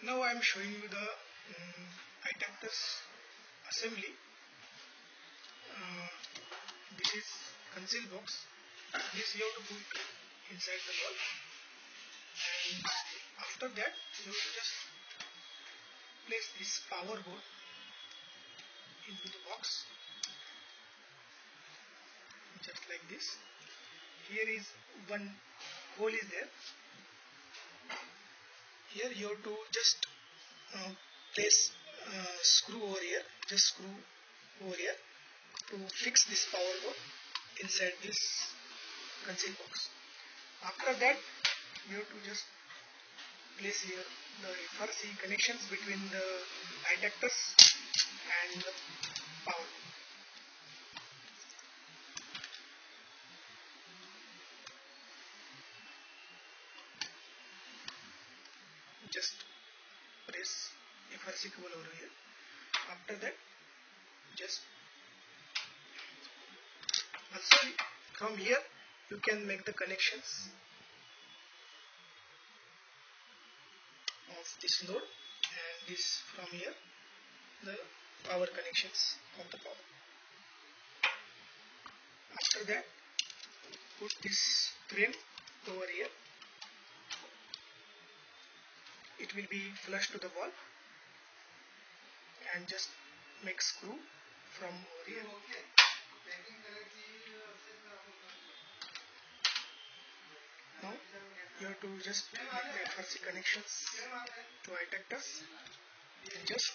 Now I am showing you the eye assembly. This is conceal box. This you have to put inside the wall, and after that you have to just place this power board into the box, just like this. Here is one hole is there. Here you have to just place screw over here, just screw over here to fix this power board inside this conceal box. After that you have to just place here the FRC connections between the eye detectors and the power. Just press FRC cable over here. After that, just also from here you can make the connections of this node, and this from here the power connections of the power. After that, put this frame over here. It will be flush to the wall, and just make screw from over here. Now you have to just make the FRC connections to eye detectors and just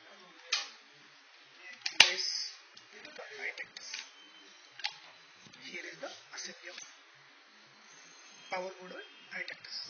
place the eye detectors. Here is the assembly of power board eye detectors.